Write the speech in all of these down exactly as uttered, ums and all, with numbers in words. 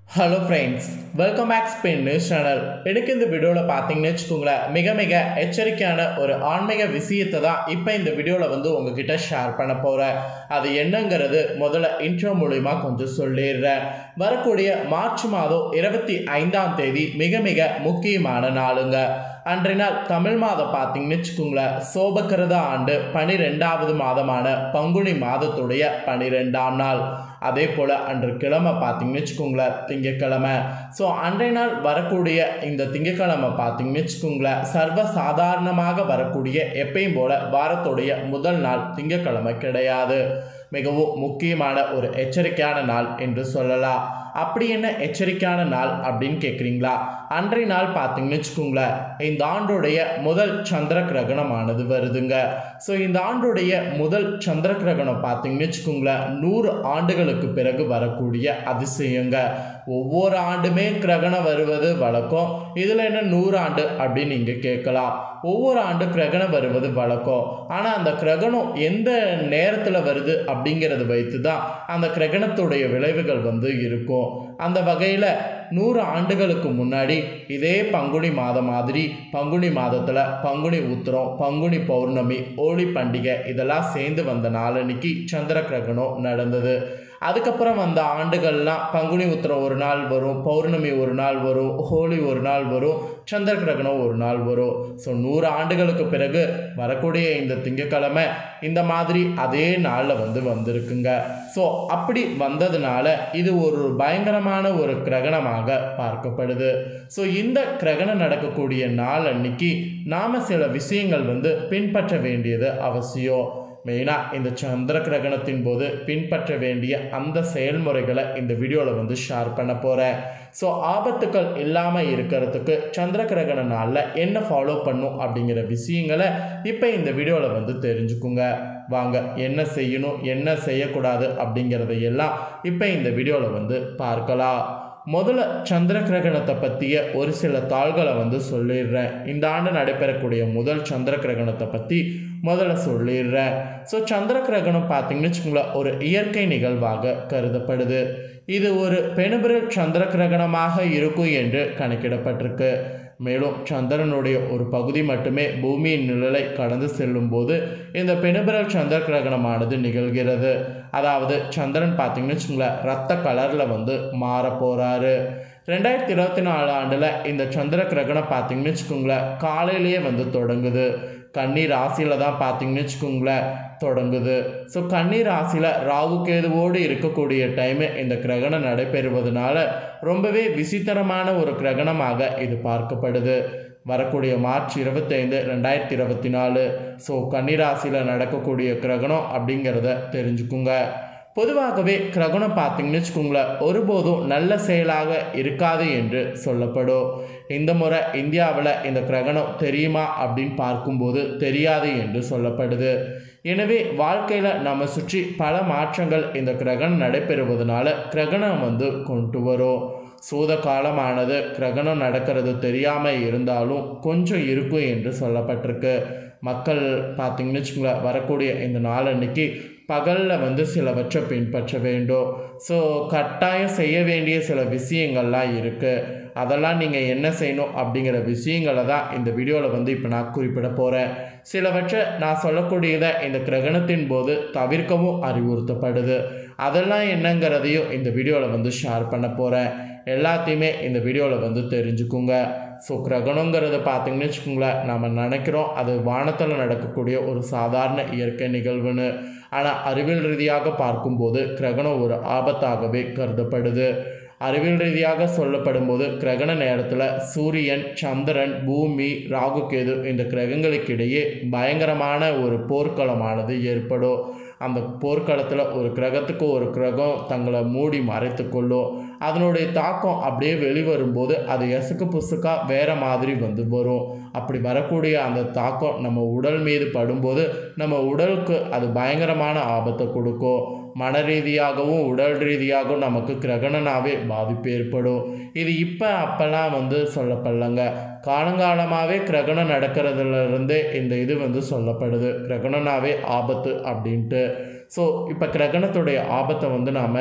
Hello friends, welcome back spin news channel. எனக்கு இந்த வீடியோவில் பார்த்தீங்கன்னு வச்சுக்கோங்களேன், மிக மிக எச்சரிக்கையான ஒரு ஆன்மீக விஷயத்தை தான் இப்போ இந்த வீடியோவில் வந்து உங்ககிட்ட ஷேர் பண்ண போகிறேன். அது என்னங்கிறது முதல்ல இன்ட்ரோ மூலிமா கொஞ்சம் சொல்லிடுறேன். வரக்கூடிய மார்ச் மாதம் இருபத்தி ஐந்தாம் தேதி மிக மிக முக்கியமான நாளுங்க. அன்றைய நாள் தமிழ் மாதம் பார்த்தீங்கன்னு வச்சுக்கோங்களேன், சோபக்கிரத ஆண்டு பனிரெண்டாவது மாதமான பங்குனி மாதத்துடைய பனிரெண்டாம் நாள். அதே போல் அன்று கிழமை பார்த்தீங்கன்னு வச்சுக்கோங்களேன், திங்கக்கிழமை. ஸோ அன்றைய நாள் வரக்கூடிய இந்த திங்கக்கிழமை பார்த்தீங்கன்னு வச்சுக்கோங்களேன், சர்வ சாதாரணமாக வரக்கூடிய எப்பயும் போல் வாரத்துடைய முதல் நாள் திங்கக்கிழமை கிடையாது. மிகவும் முக்கியமான ஒரு எச்சரிக்கையான நாள் என்று சொல்லலாம். அப்படி என்ன எச்சரிக்கையான நாள் அப்படின்னு கேட்குறீங்களா? அன்றைய நாள் பார்த்தீங்கன்னு வச்சுக்கோங்களேன், இந்த ஆண்டுடைய முதல் சந்திர கிரகணமானது வருதுங்க. ஸோ இந்த ஆண்டுடைய முதல் சந்திர கிரகணம் பார்த்தீங்கன்னு வச்சுக்கோங்களேன், நூறு ஆண்டுகளுக்கு பிறகு வரக்கூடிய அதிசயங்க. ஒவ்வொரு ஆண்டுமே கிரகணம் வருவது வழக்கம். இதில் என்ன நூறு ஆண்டு அப்படின்னு நீங்கள் கேட்கலாம். ஒவ்வொரு ஆண்டு கிரகணம் வருவது வழக்கம். ஆனால் அந்த கிரகணம் எந்த நேரத்தில் வருது அப்படிங்கிறது வைத்து தான் அந்த கிரகணத்துடைய விளைவுகள் வந்து இருக்கும். அந்த வகையில் நூறு ஆண்டுகளுக்கு முன்னாடி இதே பங்குனி மாதம் மாதிரி பங்குனி மாதத்தில் பங்குனி உத்திரம், பங்குனி பௌர்ணமி, ஹோலி பண்டிகை இதெல்லாம் சேர்ந்து வந்த நாளன்னைக்கு சந்திர கிரகணம் நடந்தது. அதுக்கப்புறம் வந்த ஆண்டுகள்லாம் பங்குனி உத்திரம் ஒரு நாள் வரும், பௌர்ணமி ஒரு நாள் வரும், ஹோலி ஒரு நாள் வரும், சந்திர கிரகணம் ஒரு நாள் வரும். ஸோ நூறு ஆண்டுகளுக்கு பிறகு வரக்கூடிய இந்த திங்கக்கிழமை இந்த மாதிரி அதே நாளில் வந்து வந்திருக்குங்க. ஸோ அப்படி வந்ததுனால இது ஒரு பயங்கரமான ஒரு கிரகணமாக பார்க்கப்படுது. ஸோ இந்த கிரகணம் நடக்கக்கூடிய நாள் அன்னைக்கு நாம் சில விஷயங்கள் வந்து பின்பற்ற வேண்டியது அவசியம். மெயினாக இந்த சந்திர கிரகணத்தின் போது பின்பற்ற வேண்டிய அந்த செயல்முறைகளை இந்த வீடியோவில் வந்து ஷேர் பண்ண போகிறேன். ஸோ ஆபத்துக்கள் இல்லாமல் இருக்கிறதுக்கு சந்திர கிரகண நாளில் என்ன ஃபாலோ பண்ணும் அப்படிங்கிற விஷயங்களை இப்போ இந்த வீடியோவில் வந்து தெரிஞ்சுக்குங்க. வாங்க, என்ன செய்யணும் என்ன செய்யக்கூடாது அப்படிங்கிறத எல்லாம் இப்போ இந்த வீடியோவில் வந்து பார்க்கலாம். முதல்ல சந்திர கிரகணத்தை பற்றிய ஒரு சில தாள்களை வந்து சொல்லிடுறேன். இந்த ஆண்டு நடைபெறக்கூடிய முதல் சந்திர கிரகணத்தை பற்றி முதல்ல சொல்லிடுறேன். ஸோ சந்திர கிரகணம் பார்த்தீங்கன்னு வச்சுக்கோங்களேன், ஒரு இயற்கை நிகழ்வாக கருதப்படுது. இது ஒரு பெனுபிரல் சந்திர கிரகணமாக இருக்கும் என்று கணக்கிடப்பட்டிருக்கு. மேலும் சந்திரனுடைய ஒரு பகுதி மட்டுமே பூமியின் நிழலை கடந்து செல்லும் போது இந்த பெனுபிரல் சந்திர கிரகணமானது நிகழ்கிறது. அதாவது சந்திரன் பார்த்தீங்கன்னு வச்சுக்கோங்களேன், ரத்த கலரில் வந்து மாற போகிறாரு. ரெண்டாயிரத்தி இருபத்தி நாலு ஆண்டில் இந்த சந்திர கிரகணம் பார்த்தீங்கன்னு வச்சுக்கோங்களேன், காலையிலேயே வந்து தொடங்குது. கன்னி ராசியில் தான் பார்த்தீங்கன்னு வச்சுக்கோங்களேன் தொடங்குது. ஸோ கன்னி ராசியில் ராகு கேதுவோடு இருக்கக்கூடிய டைமு இந்த கிரகணம் நடைபெறுவதனால ரொம்பவே விசித்திரமான ஒரு கிரகணமாக இது பார்க்கப்படுது. வரக்கூடிய மார்ச் இருபத்தைந்து ரெண்டாயிரத்தி இருபத்தி நாலு ஸோ கன்னிராசியில் நடக்கக்கூடிய கிரகணம் அப்படிங்கிறத தெரிஞ்சுக்குங்க. பொதுவாகவே கிரகணம் பார்த்தீங்கன்னு வச்சுக்கோங்களேன், ஒருபோதும் நல்ல செயலாக இருக்காது என்று சொல்லப்படும். இந்த முறை இந்தியாவில் இந்த கிரகணம் தெரியுமா அப்படின்னு பார்க்கும்போது தெரியாது என்று சொல்லப்படுது. எனவே வாழ்க்கையில் நம்ம சுற்றி பல மாற்றங்கள் இந்த கிரகணம் நடைபெறுவதனால கிரகணம் வந்து கொண்டு வரும். சூத காலமானது கிரகணம் நடக்கிறது தெரியாமல் இருந்தாலும் கொஞ்சம் இருக்கும் என்று சொல்லப்பட்டிருக்கு. மக்கள் பார்த்தீங்கன்னு வச்சுக்கோங்களேன், வரக்கூடிய இந்த நாளன்னைக்கு பகலில் வந்து சிலவற்றை பின்பற்ற வேண்டும். ஸோ கட்டாயம் செய்ய வேண்டிய சில விஷயங்கள்லாம் இருக்குது. அதெல்லாம் நீங்கள் என்ன செய்யணும் அப்படிங்கிற விஷயங்களை தான் இந்த வீடியோவில் வந்து இப்போ நான் குறிப்பிட போகிறேன். சிலவற்றை நான் சொல்லக்கூடியதை இந்த கிரகணத்தின் போது தவிர்க்கவும் அறிவுறுத்தப்படுது. அதெல்லாம் என்னங்கிறதையும் இந்த வீடியோவில் வந்து ஷேர் பண்ண போகிறேன். எல்லாத்தையுமே இந்த வீடியோவில் வந்து தெரிஞ்சுக்குங்க. ஸோ கிரகணங்கிறது பார்த்தீங்கன்னு வச்சுக்கோங்களேன், நம்ம நினைக்கிறோம் அது வானத்தில் நடக்கக்கூடிய ஒரு சாதாரண இயற்கை நிகழ்வுன்னு. ஆனால் அறிவியல் ரீதியாக பார்க்கும்போது கிரகணம் ஒரு ஆபத்தாகவே கருதப்படுது. அறிவியல் ரீதியாக சொல்லப்படும் போது கிரகண நேரத்தில் சூரியன், சந்திரன், பூமி, ராகு கேது இந்த கிரகங்களுக்கிடையே பயங்கரமான ஒரு போர்க்களமானது ஏற்படும். அந்த போர்க்களத்தில் ஒரு கிரகத்துக்கு ஒரு கிரகம் தங்களை மூடி மறைத்து கொள்ளும். அதனுடைய தாக்கம் அப்படியே வெளிவரும்போது அது எசுக்கு புசுக்காக வேறு மாதிரி வந்து வரும். அப்படி வரக்கூடிய அந்த தாக்கம் நம்ம உடல் மீது படும்போது நம்ம உடலுக்கு அது பயங்கரமான ஆபத்தை கொடுக்கும். மன ரீதியாகவும் உடல் ரீதியாகவும் நமக்கு கிரகணனாவே பாதிப்பு ஏற்படும். இது இப்போ அப்போல்லாம் வந்து சொல்லப்படலைங்க. காலங்காலமாகவே கிரகணம் நடக்கிறதுலேருந்தே இந்த இது வந்து சொல்லப்படுது, கிரகணனாவே ஆபத்து அப்படின்ட்டு. ஸோ இப்போ கிரகணத்துடைய ஆபத்தை வந்து நாம்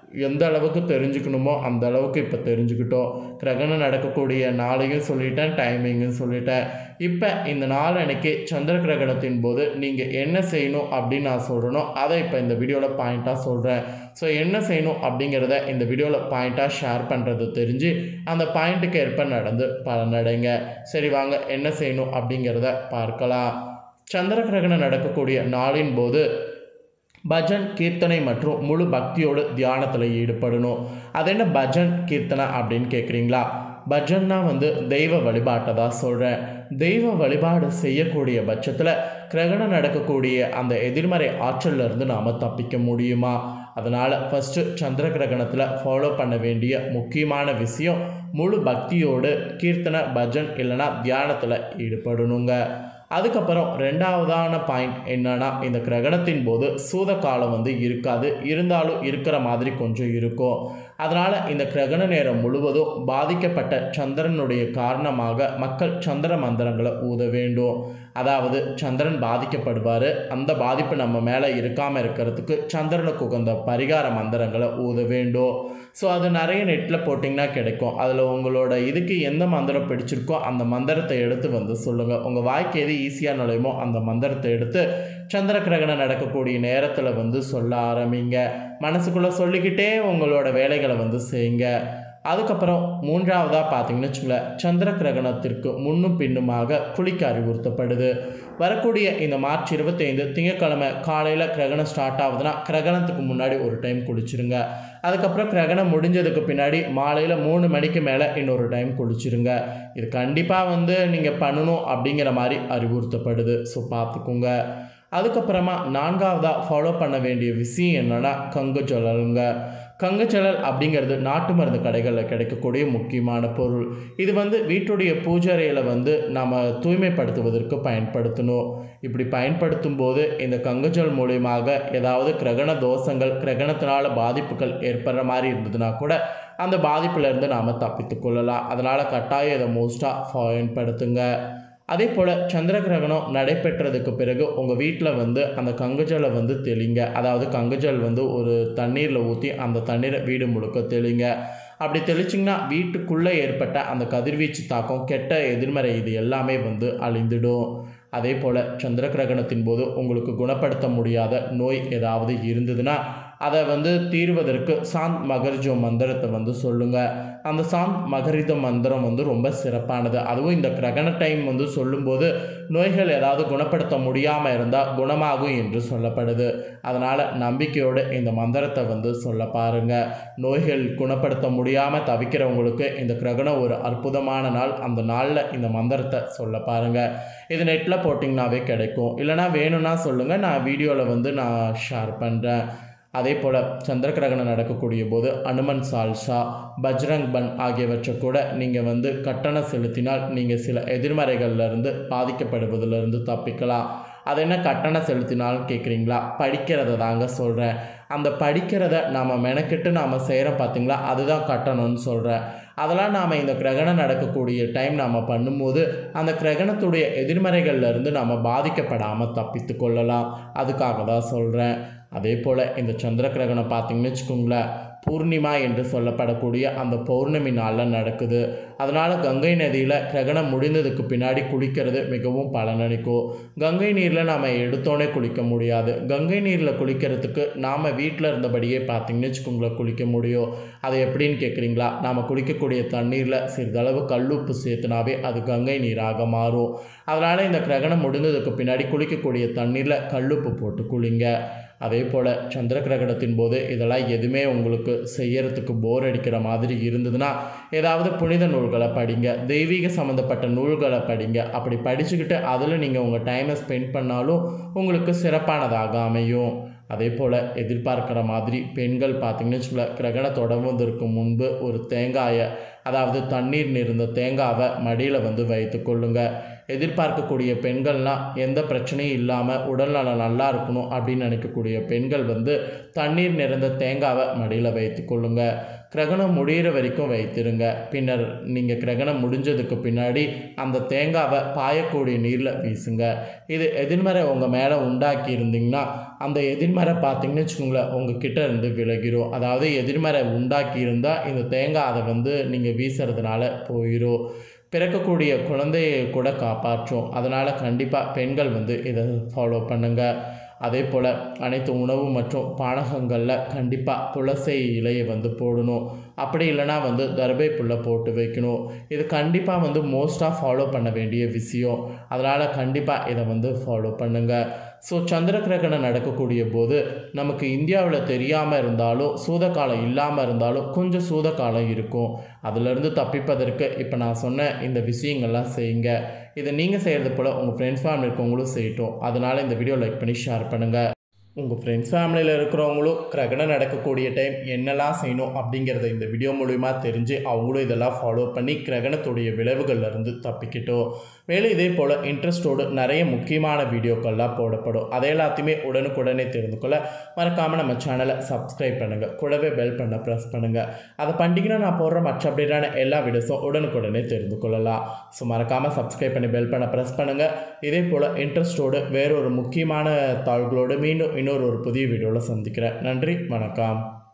எந்த அளவுக்கு தெரிஞ்சுக்கணுமோ அந்த அளவுக்கு இப்போ தெரிஞ்சுக்கிட்டோம். கிரகணம் நடக்கக்கூடிய நாளையும் சொல்லிட்டேன், டைமிங்கும் சொல்லிட்டேன். இப்போ இந்த நாள் அன்னைக்கு சந்திர கிரகணத்தின் போது நீங்கள் என்ன செய்யணும் அப்படின்னு நான் சொல்கிறனோ அதை இப்போ இந்த வீடியோவில் பாயிண்ட்டாக சொல்கிறேன். ஸோ என்ன செய்யணும் அப்படிங்கிறத இந்த வீடியோவில் பாயிண்ட்டாக ஷேர் பண்ணுறது தெரிஞ்சு அந்த பாயிண்ட்டுக்கு ஏற்ப நடந்து பலனடைங்க. சரி வாங்க என்ன செய்யணும் அப்படிங்கிறத பார்க்கலாம். சந்திர கிரகணம் நடக்கக்கூடிய நாளின் போது பஜன் கீர்த்தனை மற்றும் முழு பக்தியோடு தியானத்தில் ஈடுபடணும். அது என்ன பஜன் கீர்த்தனை அப்படின்னு கேட்குறீங்களா? பஜன்னா வந்து தெய்வ வழிபாட்டை தான் சொல்கிறேன். தெய்வ வழிபாடு செய்யக்கூடிய பட்சத்தில் கிரகணம் நடக்கக்கூடிய அந்த எதிர்மறை ஆற்றலிருந்து நாம் தப்பிக்க முடியுமா? அதனால் ஃபஸ்ட்டு சந்திர கிரகணத்தில் ஃபாலோ பண்ண வேண்டிய முக்கியமான விஷயம் முழு பக்தியோடு கீர்த்தனை பஜன் இல்லைனா தியானத்தில் ஈடுபடணுங்க. அதுக்கப்புறம் ரெண்டாவதான பாயிண்ட் என்னன்னா, இந்த கிரகணத்தின் போது சூத காலம் வந்து இருக்காது, இருந்தாலும் இருக்கிற மாதிரி கொஞ்சம் இருக்கும். அதனால் இந்த கிரகண நேரம் முழுவதும் பாதிக்கப்பட்ட சந்திரனுடைய காரணமாக மக்கள் சந்திர மந்திரங்களை ஊத வேண்டும். அதாவது சந்திரன் பாதிக்கப்படுவார், அந்த பாதிப்பு நம்ம மேலே இருக்காமல் இருக்கிறதுக்கு சந்திரனுக்கு உகந்த பரிகார மந்திரங்களை ஊத வேண்டும். ஸோ அது நிறைய நெட்டில் போட்டிங்கன்னா கிடைக்கும். அதில் உங்களோட இதுக்கு எந்த மந்திரம் பிடிச்சிருக்கோ அந்த மந்திரத்தை எடுத்து வந்து சொல்லுங்கள். உங்கள் வாய்க்கு எது ஈஸியாக நுழையுமோ அந்த மந்திரத்தை எடுத்து சந்திர கிரகணம் நடக்கக்கூடிய நேரத்தில் வந்து சொல்ல ஆரம்பிங்க. மனசுக்குள்ளே சொல்லிக்கிட்டே உங்களோட வேலைகளை வந்து செய்யுங்க. அதுக்கப்புறம் மூன்றாவதாக பார்த்தீங்கன்னு வச்சுங்களேன், சந்திர கிரகணத்திற்கு முன்னும் பின்னுமாக குளிக்க அறிவுறுத்தப்படுது. வரக்கூடிய இந்த மார்ச் இருபத்தைந்து திங்கட்கிழமை காலையில் கிரகணம் ஸ்டார்ட் ஆகுதுன்னா கிரகணத்துக்கு முன்னாடி ஒரு டைம் குளிச்சுருங்க. அதுக்கப்புறம் கிரகணம் முடிஞ்சதுக்கு பின்னாடி மாலையில் மூணு மணிக்கு மேலே இன்னொரு டைம் குளிச்சுருங்க. இது கண்டிப்பாக வந்து நீங்கள் பண்ணணும் அப்படிங்கிற மாதிரி அறிவுறுத்தப்படுது. ஸோ பார்த்துக்குங்க. அதுக்கப்புறமா நான்காவதாக ஃபாலோ பண்ண வேண்டிய விஷயம் என்னென்னா கங்குஜலலுங்க. கங்குஜலல் அப்படிங்கிறது நாட்டு மருந்து கடைகளில் கிடைக்கக்கூடிய முக்கியமான பொருள். இது வந்து வீட்டுடைய பூஜை அறையில் வந்து நம்ம தூய்மைப்படுத்துவதற்கு பயன்படுத்தணும். இப்படி பயன்படுத்தும் போது இந்த கங்குஜல் மூலியமாக ஏதாவது கிரகண தோஷங்கள் கிரகணத்தினால பாதிப்புகள் ஏற்படுற மாதிரி இருந்ததுன்னா கூட அந்த பாதிப்பிலேருந்து நாம் தப்பித்து கொள்ளலாம். அதனால் கட்டாயம் இதை மோஸ்ட்டாக பயன்படுத்துங்க. அதே போல் சந்திர கிரகணம் நடைபெற்றதுக்கு பிறகு உங்கள் வீட்டில் வந்து அந்த கங்குஜலை வந்து தெளிங்க. அதாவது கங்குஜல் வந்து ஒரு தண்ணீரில் ஊற்றி அந்த தண்ணீரை வீடு முழுக்க தெளிங்க. அப்படி தெளிச்சிங்கன்னா வீட்டுக்குள்ளே ஏற்பட்ட அந்த கதிர்வீச்சு தாக்கம் கெட்ட எதிர்மறை இது எல்லாமே வந்து அழிந்துடும். அதே போல் சந்திர கிரகணத்தின் போது உங்களுக்கு குணப்படுத்த முடியாத நோய் ஏதாவது இருந்ததுன்னா அதை வந்து தீர்வதற்கு சாந்த் மகரிஜோ மந்திரத்தை வந்து சொல்லுங்கள். அந்த சாந்த் மகரித மந்திரம் வந்து ரொம்ப சிறப்பானது. அதுவும் இந்த கிரகண டைம் வந்து சொல்லும்போது நோய்கள் ஏதாவது குணப்படுத்த முடியாமல் இருந்தால் குணமாகும் என்று சொல்லப்படுது. அதனால் நம்பிக்கையோடு இந்த மந்திரத்தை வந்து சொல்ல பாருங்கள். நோய்கள் குணப்படுத்த முடியாமல் தவிக்கிறவங்களுக்கு இந்த கிரகணம் ஒரு அற்புதமான நாள். அந்த நாளில் இந்த மந்திரத்தை சொல்ல பாருங்கள். இது நெட்டில் போட்டிங்கனாவே கிடைக்கும். இல்லைனா வேணும்னா சொல்லுங்கள், நான் வீடியோவில் வந்து நான் ஷேர் பண்ணுறேன். அதே போல் சந்திர கிரகணம் நடக்கக்கூடிய போது அனுமன் சால்சா பஜ்ரங் பன் ஆகியவற்றை கூட நீங்கள் வந்து கட்டணம் செலுத்தினால் நீங்கள் சில எதிர்மறைகள்லேருந்து பாதிக்கப்படுவதிலிருந்து தப்பிக்கலாம். அது என்ன கட்டணம் செலுத்தினாலும் கேட்குறீங்களா? படிக்கிறத தாங்க சொல்கிறேன். அந்த படிக்கிறத நாம் மெனக்கெட்டு நாம் செய்கிறோம் பார்த்தீங்களா, அதுதான் கட்டணம்னு சொல்கிறேன். அதெல்லாம் நாம் இந்த கிரகணம் நடக்கக்கூடிய டைம் நாம் பண்ணும்போது அந்த கிரகணத்துடைய எதிர்மறைகள்லேருந்து நாம் பாதிக்கப்படாமல் தப்பித்து கொள்ளலாம். அதுக்காக தான் சொல்கிறேன். அதே போல் இந்த சந்திர கிரகணம் பார்த்திங்கன்னு வச்சுக்கோங்களேன், பூர்ணிமா என்று சொல்லப்படக்கூடிய அந்த பௌர்ணமி நாளில் நடக்குது. அதனால் கங்கை நதியில் கிரகணம் முடிந்ததுக்கு பின்னாடி குளிக்கிறது மிகவும் பலனளிக்கும். கங்கை நீரில் நாம் எடுத்தோன்னே குளிக்க முடியாது. கங்கை நீரில் குளிக்கிறதுக்கு நாம் வீட்டில் இருந்தபடியே பார்த்திங்கன்னு வச்சுக்கோங்களேன் குளிக்க முடியும். அது எப்படின்னு கேட்குறீங்களா? நாம் குளிக்கக்கூடிய தண்ணீரில் சிறிதளவு கல்லுப்பு சேர்த்துனாவே அது கங்கை நீராக மாறும். அதனால் இந்த கிரகணம் முடிந்ததுக்கு பின்னாடி குளிக்கக்கூடிய தண்ணீரில் கல்லுப்பு போட்டு குளிங்க. அதே போல் சந்திர கிரகணத்தின் போது இதெல்லாம் எதுவுமே உங்களுக்கு செய்யறதுக்கு போர் அடிக்கிற மாதிரி இருந்ததுன்னா ஏதாவது புனித நூல்களை படிங்க, தெய்வீக சம்மந்தப்பட்ட நூல்களை படிங்க. அப்படி படிச்சுக்கிட்டு அதில் நீங்கள் உங்கள் டைமை ஸ்பெண்ட் பண்ணாலும் உங்களுக்கு சிறப்பானதாக அமையும். அதே போல் எதிர்பார்க்குற மாதிரி பெண்கள் பார்த்திங்கன்னு வச்சுக்கோங்களேன், கிரகணம் தொடங்குவதற்கு முன்பு ஒரு தேங்காயை அதாவது தண்ணீர் நிறைந்த தேங்காவை மடியில் வந்து வைத்து கொள்ளுங்க. எதிர்பார்க்கக்கூடிய பெண்கள்லாம் எந்த பிரச்சனையும் இல்லாமல் உடல்நலம் நல்லா இருக்கணும் அப்படின்னு நினைக்கக்கூடிய பெண்கள் வந்து தண்ணீர் நிறைந்த தேங்காவை மடியில் வைத்து கொள்ளுங்க. கிரகணம் முடிகிற வரைக்கும் வைத்திருங்க. பின்னர் நீங்கள் கிரகணம் முடிஞ்சதுக்கு பின்னாடி அந்த தேங்காவை பாயக்கூடிய நீரில் வீசுங்க. இது எதிர்மறை உங்கள் மேலே உண்டாக்கி இருந்தீங்கன்னா அந்த எதிர்மறை பார்த்தீங்கன்னு வச்சுக்கோங்களேன் உங்கள் கிட்ட இருந்து விலகிடும். அதாவது எதிர்மறை உண்டாக்கி இருந்தால் இந்த தேங்காய் அதை வந்து நீங்கள் வீசுறதுனால போயிடும். பிறக்கக்கூடிய குழந்தையை கூட காப்பாற்றும். அதனால் கண்டிப்பாக பெண்கள் வந்து இதை ஃபாலோ பண்ணுங்கள். அதே போல் அனைத்து உணவு மற்றும் பானகங்களில் கண்டிப்பாக துளசி இலையை வந்து போடணும். அப்படி இல்லைனா வந்து தர்பை புல்லை போட்டு வைக்கணும். இது கண்டிப்பாக வந்து மோஸ்ட்டாக ஃபாலோ பண்ண வேண்டிய விஷயம். அதனால் கண்டிப்பாக இதை வந்து ஃபாலோ பண்ணுங்கள். ஸோ சந்திர கிரகணம் நடக்கக்கூடிய போது நமக்கு இந்தியாவில் தெரியாமல் இருந்தாலும் சூதகாலம் இல்லாமல் இருந்தாலும் கொஞ்சம் சூதகாலம் இருக்கும். அதிலிருந்து தப்பிப்பதற்கு இப்போ நான் சொன்ன இந்த விஷயங்கள்லாம் செய்யுங்க. இதை நீங்கள் செய்கிறது போல் உங்கள் ஃப்ரெண்ட்ஸ் ஃபேமிலி இருக்கவங்களும் செய்யட்டும். அதனால் இந்த வீடியோ லைக் பண்ணி ஷேர் பண்ணுங்கள். உங்கள் ஃப்ரெண்ட்ஸ் ஃபேமிலியில் இருக்கிறவங்களும் கிரகணம் நடக்கக்கூடிய டைம் என்னெல்லாம் செய்யணும் அப்படிங்கிறத இந்த வீடியோ மூலிமா தெரிஞ்சு அவங்களும் இதெல்லாம் ஃபாலோ பண்ணி கிரகணத்துடைய விளைவுகள்லேருந்து தப்பிக்கிட்டோம். மேலும் இதே போல் இன்ட்ரெஸ்டோடு நிறைய முக்கியமான வீடியோக்கள்லாம் போடப்படும். அதை எல்லாத்தையுமே உடனுக்குடனே தெரிந்து கொள்ள மறக்காமல் நம்ம சேனலை சப்ஸ்கிரைப் பண்ணுங்கள். கூடவே பெல் பண்ண ப்ரெஸ் பண்ணுங்கள். அதை பண்ணிங்கன்னா நான் போடுற மற்ற அப்டேட்டான எல்லா வீடியோஸும் உடனுக்குடனே தெரிந்து கொள்ளலாம். ஸோ மறக்காமல் சப்ஸ்கிரைப் பண்ணி பெல் பண்ண ப்ரெஸ் பண்ணுங்கள். இதே போல் இன்ட்ரெஸ்டோடு வேறொரு முக்கியமான தாள்களோடு மீண்டும் இன்னொரு ஒரு புதிய வீடியோவில் சந்திக்கிறேன். நன்றி, வணக்கம்.